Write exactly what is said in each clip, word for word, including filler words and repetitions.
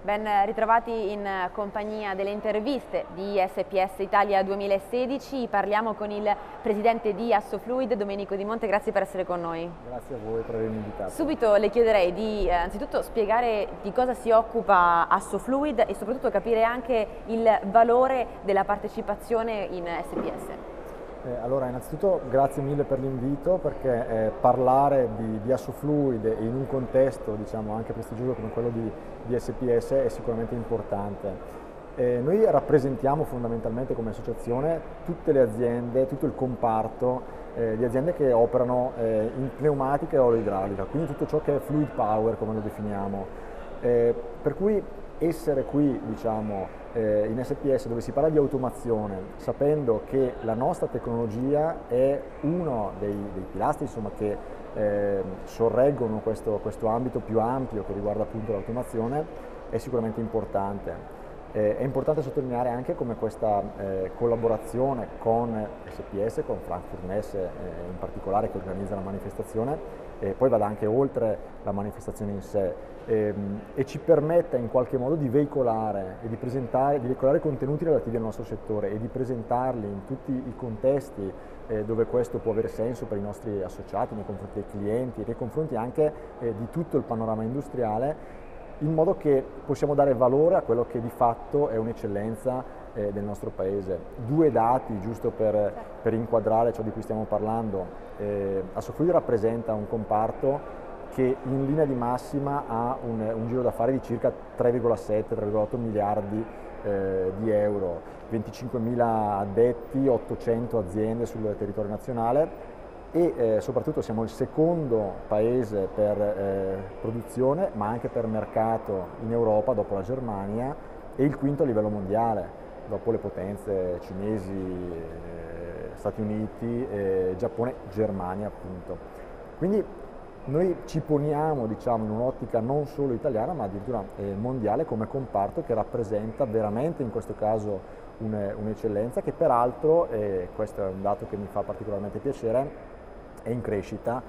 Ben ritrovati in compagnia delle interviste di S P S Italia duemilasedici. Parliamo con il presidente di Assofluid, Domenico Di Monte. Grazie per essere con noi. Grazie a voi per avermi invitato. Subito le chiederei di eh, anzitutto spiegare di cosa si occupa Assofluid e soprattutto capire anche il valore della partecipazione in S P S. Eh, allora, innanzitutto grazie mille per l'invito, perché eh, parlare di, di Assofluid in un contesto diciamo anche prestigioso come quello di, di S P S è sicuramente importante. Eh, noi rappresentiamo fondamentalmente come associazione tutte le aziende, tutto il comparto eh, di aziende che operano eh, in pneumatica e oloidraulica, quindi tutto ciò che è fluid power, come lo definiamo. Eh, per cui essere qui diciamo, eh, in S P S, dove si parla di automazione, sapendo che la nostra tecnologia è uno dei, dei pilastri insomma, che eh, sorreggono questo, questo ambito più ampio che riguarda appunto l'automazione, è sicuramente importante. Eh, è importante sottolineare anche come questa eh, collaborazione con S P S, con Frankfurt Messe eh, in particolare, che organizza la manifestazione, e poi vada anche oltre la manifestazione in sé ehm, e ci permetta in qualche modo di veicolare e di presentare, di veicolare contenuti relativi al nostro settore e di presentarli in tutti i contesti eh, dove questo può avere senso per i nostri associati, nei confronti dei clienti e nei confronti anche eh, di tutto il panorama industriale, in modo che possiamo dare valore a quello che di fatto è un'eccellenza eh, del nostro paese. Due dati, giusto per, per inquadrare ciò di cui stiamo parlando. Eh, Assofluid rappresenta un comparto che in linea di massima ha un, un giro d'affari di circa tre virgola sette tre virgola otto miliardi eh, di euro, venticinquemila addetti, ottocento aziende sul territorio nazionale, e eh, soprattutto siamo il secondo paese per eh, produzione ma anche per mercato in Europa dopo la Germania e il quinto a livello mondiale dopo le potenze cinesi, eh, Stati Uniti, eh, Giappone, Germania appunto. Quindi noi ci poniamo diciamo, in un'ottica non solo italiana ma addirittura eh, mondiale come comparto che rappresenta veramente in questo caso un'eccellenza che peraltro, e questo è un dato che mi fa particolarmente piacere, è in crescita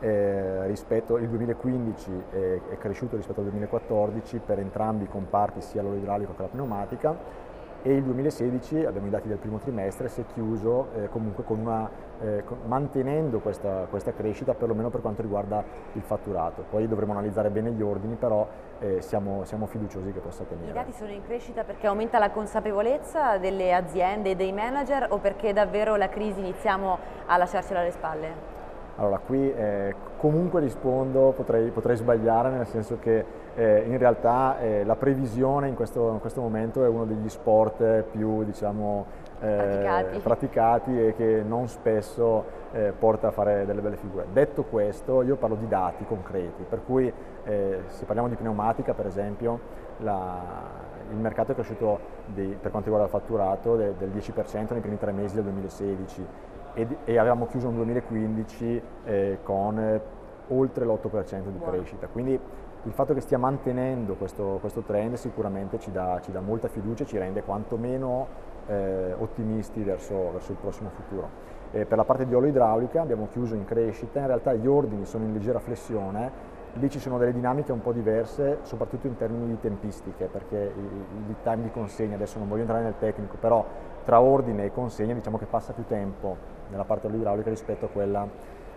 eh, rispetto il duemilaquindici è, è cresciuto rispetto al duemilaquattordici per entrambi i comparti, sia l'oloidraulico che la pneumatica, e il duemilasedici, abbiamo i dati del primo trimestre, si è chiuso eh, comunque con una, eh, con, mantenendo questa, questa crescita perlomeno per quanto riguarda il fatturato. Poi dovremo analizzare bene gli ordini, però eh, siamo, siamo fiduciosi che possa tenere. I dati sono in crescita perché aumenta la consapevolezza delle aziende e dei manager o perché davvero la crisi iniziamo a lasciarcela alle spalle? Allora, qui eh, comunque rispondo, potrei, potrei sbagliare, nel senso che eh, in realtà eh, la previsione in questo, in questo momento è uno degli sport più diciamo, eh, praticati. praticati e che non spesso eh, porta a fare delle belle figure. Detto questo, io parlo di dati concreti, per cui eh, se parliamo di pneumatica per esempio, la, il mercato è cresciuto di, per quanto riguarda il fatturato de, del dieci per cento nei primi tre mesi del duemilasedici. E, e avevamo chiuso un duemilaquindici eh, con eh, oltre l'otto per cento di crescita, quindi il fatto che stia mantenendo questo, questo trend sicuramente ci dà, ci dà molta fiducia e ci rende quantomeno eh, ottimisti verso, verso il prossimo futuro. E per la parte di oloidraulica abbiamo chiuso in crescita, in realtà gli ordini sono in leggera flessione, lì ci sono delle dinamiche un po' diverse, soprattutto in termini di tempistiche, perché il, il time di consegna, adesso non voglio entrare nel tecnico, però tra ordine e consegna diciamo che passa più tempo nella parte dell'idraulica rispetto a quella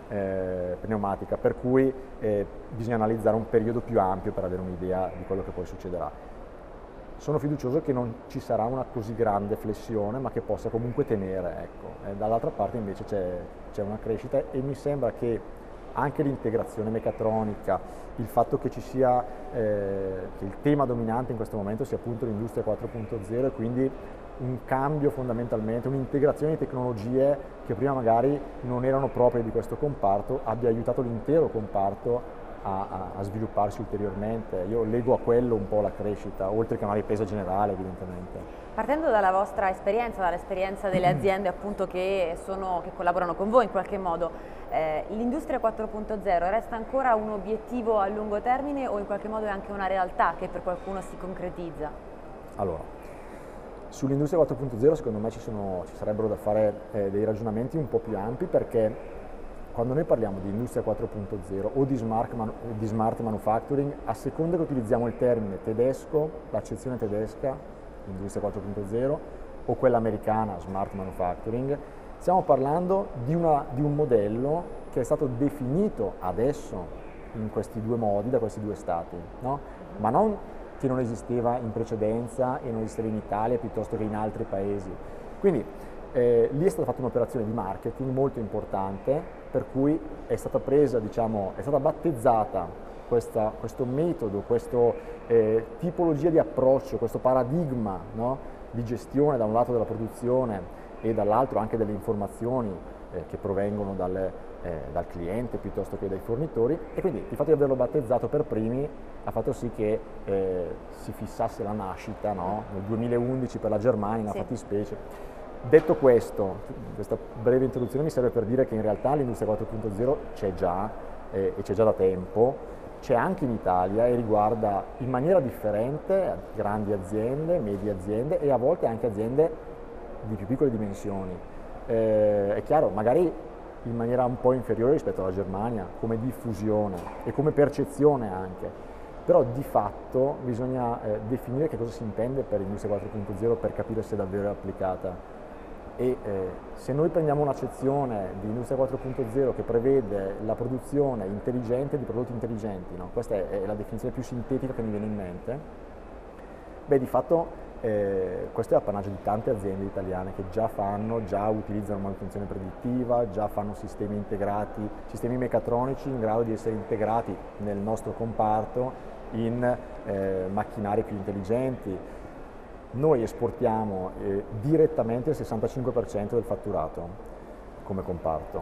eh, pneumatica, per cui eh, bisogna analizzare un periodo più ampio per avere un'idea di quello che poi succederà. Sono fiducioso che non ci sarà una così grande flessione, ma che possa comunque tenere, ecco. Dall'altra parte invece c'è una crescita e mi sembra che anche l'integrazione meccatronica, il fatto che ci sia, eh, che il tema dominante in questo momento sia appunto l'industria quattro punto zero e quindi un cambio fondamentalmente, un'integrazione di tecnologie che prima magari non erano proprie di questo comparto, abbia aiutato l'intero comparto a, a, a svilupparsi ulteriormente. Io leggo a quello un po' la crescita, oltre che a una ripresa generale evidentemente. Partendo dalla vostra esperienza, dall'esperienza delle aziende appunto che, sono, che collaborano con voi in qualche modo, eh, l'industria quattro punto zero resta ancora un obiettivo a lungo termine o in qualche modo è anche una realtà che per qualcuno si concretizza? Allora, sull'industria quattro punto zero secondo me ci, sono, ci sarebbero da fare eh, dei ragionamenti un po' più ampi, perché quando noi parliamo di industria quattro punto zero o di smart, man di smart manufacturing, a seconda che utilizziamo il termine tedesco, l'accezione tedesca, industria quattro punto zero, o quella americana, smart manufacturing, stiamo parlando di, una, di un modello che è stato definito adesso in questi due modi, da questi due stati, no? Ma non che non esisteva in precedenza e non esisteva in Italia piuttosto che in altri paesi. Quindi eh, lì è stata fatta un'operazione di marketing molto importante, per cui è stata presa, diciamo, è stata battezzata questa, questo metodo, questa eh, tipologia di approccio, questo paradigma, no? Di gestione da un lato della produzione e dall'altro anche delle informazioni eh, che provengono dalle, eh, dal cliente piuttosto che dai fornitori, e quindi il fatto di averlo battezzato per primi ha fatto sì che eh, si fissasse la nascita, no? Nel duemilaundici per la Germania, una sì. fattispecie. Detto questo, questa breve introduzione mi serve per dire che in realtà l'industria quattro punto zero c'è già eh, e c'è già da tempo, c'è anche in Italia e riguarda in maniera differente grandi aziende, medie aziende e a volte anche aziende di più piccole dimensioni. Eh, è chiaro, magari in maniera un po' inferiore rispetto alla Germania, come diffusione e come percezione anche, però di fatto bisogna eh, definire che cosa si intende per industria quattro punto zero per capire se davvero è applicata. E eh, se noi prendiamo un'accezione di industria quattro punto zero che prevede la produzione intelligente di prodotti intelligenti, no? Questa è, è la definizione più sintetica che mi viene in mente, beh di fatto eh, questo è appannaggio di tante aziende italiane che già fanno, già utilizzano manutenzione predittiva, già fanno sistemi integrati, sistemi meccatronici in grado di essere integrati nel nostro comparto in eh, macchinari più intelligenti. Noi esportiamo eh, direttamente il sessantacinque per cento del fatturato come comparto.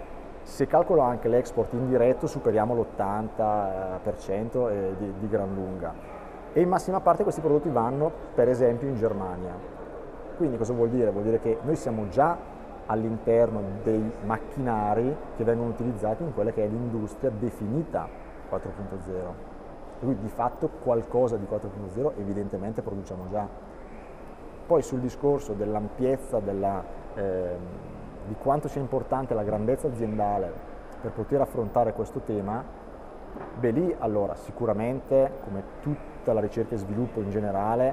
Se calcolo anche l'export indiretto superiamo l'ottanta per cento eh, di, di gran lunga, e in massima parte questi prodotti vanno per esempio in Germania. Quindi cosa vuol dire? Vuol dire che noi siamo già all'interno dei macchinari che vengono utilizzati in quella che è l'industria definita quattro punto zero. Quindi di fatto qualcosa di quattro punto zero evidentemente produciamo già. Poi sul discorso dell'ampiezza, della, eh, di quanto sia importante la grandezza aziendale per poter affrontare questo tema, beh lì allora sicuramente, come tutta la ricerca e sviluppo in generale,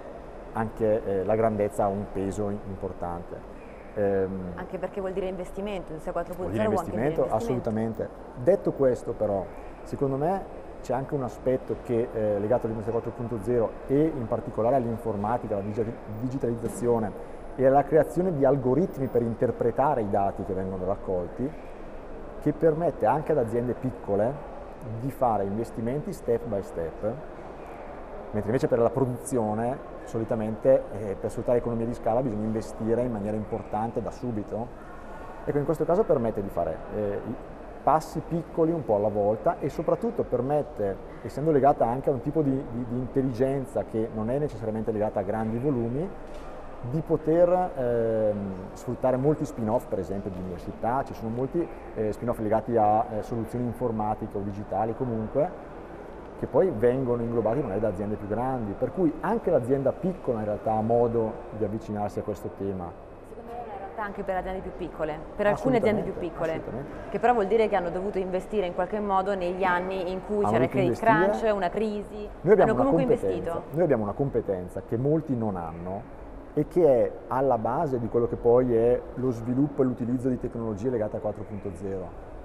anche eh, la grandezza ha un peso importante. Ehm, anche perché vuol dire investimento, industria quattro punto zero vuol dire investimento, investimento, assolutamente. Detto questo però, secondo me c'è anche un aspetto che è eh, legato all'industria quattro punto zero e in particolare all'informatica, alla digitalizzazione e alla creazione di algoritmi per interpretare i dati che vengono raccolti, che permette anche ad aziende piccole di fare investimenti step by step, mentre invece per la produzione solitamente eh, per sfruttare l'economia di scala bisogna investire in maniera importante da subito. Ecco, in questo caso permette di fare eh, passi piccoli un po' alla volta e soprattutto permette, essendo legata anche a un tipo di, di, di intelligenza che non è necessariamente legata a grandi volumi, di poter eh, sfruttare molti spin-off, per esempio di università. Ci sono molti eh, spin-off legati a eh, soluzioni informatiche o digitali comunque, che poi vengono inglobati magari da aziende più grandi, per cui anche l'azienda piccola in realtà ha modo di avvicinarsi a questo tema. Anche per aziende più piccole, per alcune aziende più piccole, che però vuol dire che hanno dovuto investire in qualche modo negli anni in cui c'era il credit crunch, una crisi, noi hanno comunque investito. Noi abbiamo una competenza che molti non hanno e che è alla base di quello che poi è lo sviluppo e l'utilizzo di tecnologie legate a quattro punto zero.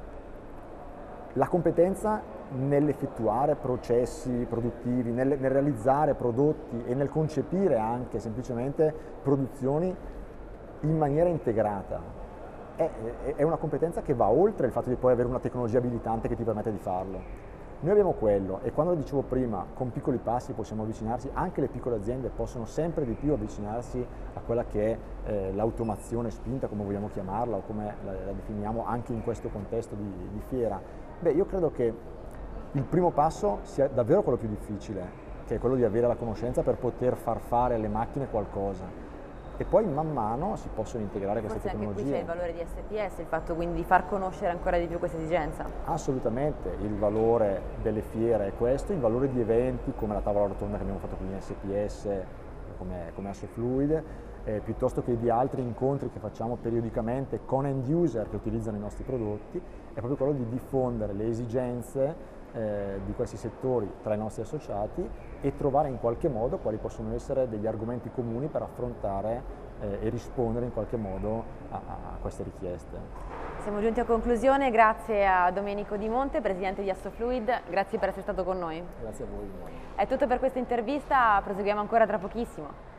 La competenza nell'effettuare processi produttivi, nel, nel realizzare prodotti e nel concepire anche semplicemente produzioni in maniera integrata. È, è una competenza che va oltre il fatto di poi avere una tecnologia abilitante che ti permette di farlo. Noi abbiamo quello e quando dicevo prima, con piccoli passi possiamo avvicinarsi, anche le piccole aziende possono sempre di più avvicinarsi a quella che è eh, l'automazione spinta, come vogliamo chiamarla o come la, la definiamo anche in questo contesto di, di fiera. Beh, io credo che il primo passo sia davvero quello più difficile, che è quello di avere la conoscenza per poter far fare alle macchine qualcosa. E poi man mano si possono integrare queste Forse tecnologie. Anche qui c'è il valore di S P S, il fatto quindi di far conoscere ancora di più questa esigenza. Assolutamente, il valore delle fiere è questo, il valore di eventi come la tavola rotonda che abbiamo fatto qui in S P S, come, come Assofluid, eh, piuttosto che di altri incontri che facciamo periodicamente con end user che utilizzano i nostri prodotti, è proprio quello di diffondere le esigenze eh, di questi settori tra i nostri associati e trovare in qualche modo quali possono essere degli argomenti comuni per affrontare eh, e rispondere in qualche modo a, a queste richieste. Siamo giunti a conclusione, grazie a Domenico Di Monte, presidente di Assofluid, grazie per essere stato con noi. Grazie a voi. È tutto per questa intervista, proseguiamo ancora tra pochissimo.